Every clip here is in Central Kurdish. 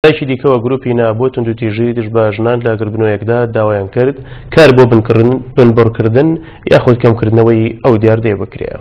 لایەکی دیکەوە گروپی نابۆ توندوتیژی دژ بە ژنان لە گربنەوەیەکدا داوایان کرد کار بۆ بنبڕکردن یاخود کەمکردنەوەی ئەو دیاردەیە بکرێ.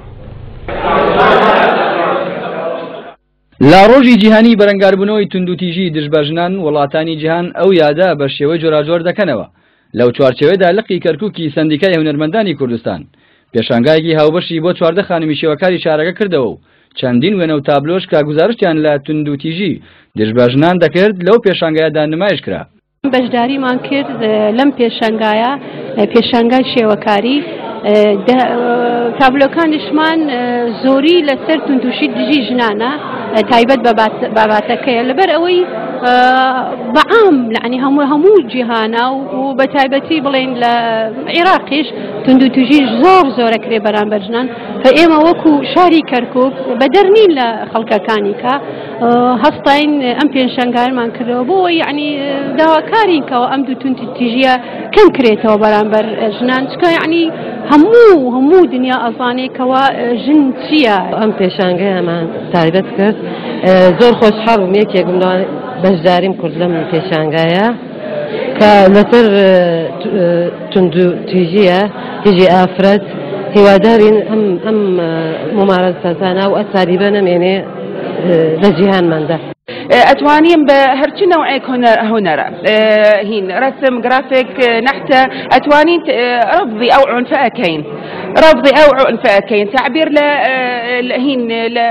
لا ڕۆژی جیهانی بەرەنگاربوونەوەی توندوتیژی دژ بە ژنان وڵاتانی جیهان ئەو یادا بە شێوەی جۆراجۆر دەکەنەوە. لەو چوارچێوەیەدا لقی کەرکووکی سەندیکای هونەرمەندانی کوردستان پێشانگایەکی هاوبەشی بۆ 14 خانمی شێوەکاری شارەکە کردەوە و چەندین وێنە و تابلۆش کە گوزارشتیان لە توندوتیژی دژ بە ژنان دەکرد لەو پێشانگایەدا نمایش کرا. بەشداریمان کرد لەم پێشانگایە پێشانگای شێوەکاری تابلۆکانیشمان زۆری لەسەر توندوتیژی ژنانە تایبەت باباتەکەیە لەبەر ئەوەی بەعام یعنی هەموو جیهانە و بە تایبەتی بڵێن لە عێراقیش توندوتیژی زۆر ئەکرێ بەرامبەر ژنان ئێمە وەکو شاری کەرکووک بەدەرنین لە خەڵکەکانی کە هەستاین ئەم پێشانگایمان کردەوە بۆ یعنی داواکارین کەەوە ئەم دوو توندوتیژیە کەم کرێتەوە بەرامبەر ژنان چکە یعنی هەموو دنیا ئەزانێکەوە ژن چییە. ئەم پێشانگایەمان تایبەت کرد زۆر خۆشحاڵ بووم یەکێکم بەشداریم کرد لەم پێشانگایە کە لەسەر توندوتیژیە تیژی ئافرەت هیوادارین ئەم ممارەسەتانە و ئەساریبە نەمێنێ لە جیهانماندا. أتوانيم بهرشي نوعيك هنرا هين رسم جرافيك نحتى أتوانين رفضي أو عنفاءكين تعبير هين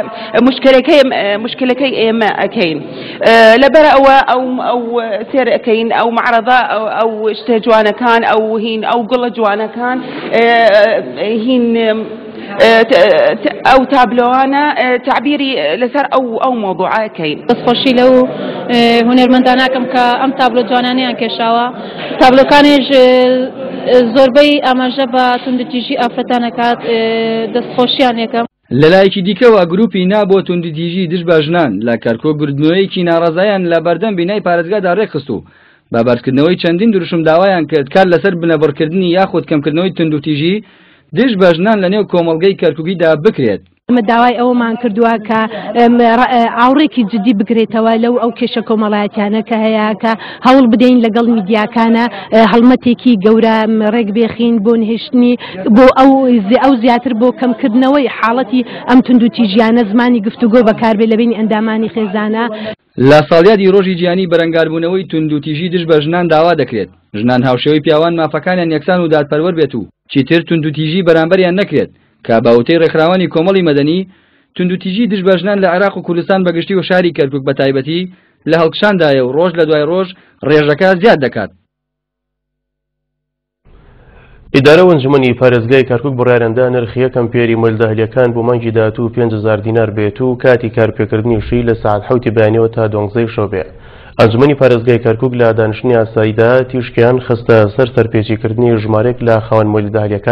مشكلة ما أكين لبرا أو سير أكين أو معرضة أو اشتجوانا كان أو هين أو قلة جوانا كان هين أو تابلوانا تعبيري لسر أو موضوع كين بس خوشي لو هنرمندانا كم كأم تابلو جواناني انكشاوا تابلو كانش زوربي أما جبا توندوتیژی ئافرەتانە کات دەست خۆشیانێکم. لەلایەکی دیکەوە گروپی نابۆ توندوتیژی دژ بە ژنان لە کەرکۆگردنەوەیەکی ناڕازایان لە بەردەم بینای پارێزگادا ڕێکخست و بە بەرزکردنەوەی چەندین دروشم داوایان کرد کار لەسەر بنەبڕکردنی یاخود کەمکردنەوەی توندوتیژی دژ بە ژنان لە نێو کۆمەڵگەی کەرکووکیدا بکرێت. ئەمە داوای ئەومان کردووە کە ئاوڕێکی جدی بگرێتەوە لەو ئەو کێشە کۆمەڵایەتیانە کە هەیە کە هەوڵ بدەین لەگەڵ میدیاکانە هەڵمەتێکی گەورە ڕێک بێخین بۆ نهێشتنی بۆ ئەو زیاتر بۆ کەمکردنەوەی حاڵەتی ئەم توندوتیژیانە زمانی گفتوگۆ بەکاربێ لە بینی ئەندامانی خێزانە. لە ساڵیادی ڕۆژی جیهانی بەرەنگاربوونەوەی توندوتیژی دژ بە ژنان داوا دەکرێت ژنان هاوشێوەی پیاوان مافەکانیان یەکسان و دادپەروەر بێت و چیتر توندوتیژی بەرامبەریان نەکرێت کە باوتەی ڕێکخراوانی کۆمەڵی مەدەنی توندوتیژی دژ بە ژنان لە عێراق و کوردستان بەگشتی و شاری کەرکووک بە تایبەتی لە هەڵکشاندایە و ڕۆژ لە دوای ڕۆژ ڕێژەکە زیاد دەکات. ئیدارە ئەنجومەنی پارێزگای کەرکووک بڕیارەندا نرخی یەکەم پێری مۆلدەهلیەکان بۆ مانگی داهاتوو 5000 دینار بێت و کاتی کارپێکردنیشی لە ساعت 7 بەیانیەوە تا 12 شەو بێ. ئەنجومەنی پارێزگای کەرکووک لە دانیشتنی ئاساییدا تیشکیان خستە سەر سەرپێچیکردنی ژمارەیەک لە خاوەن مۆلدەهلیەکان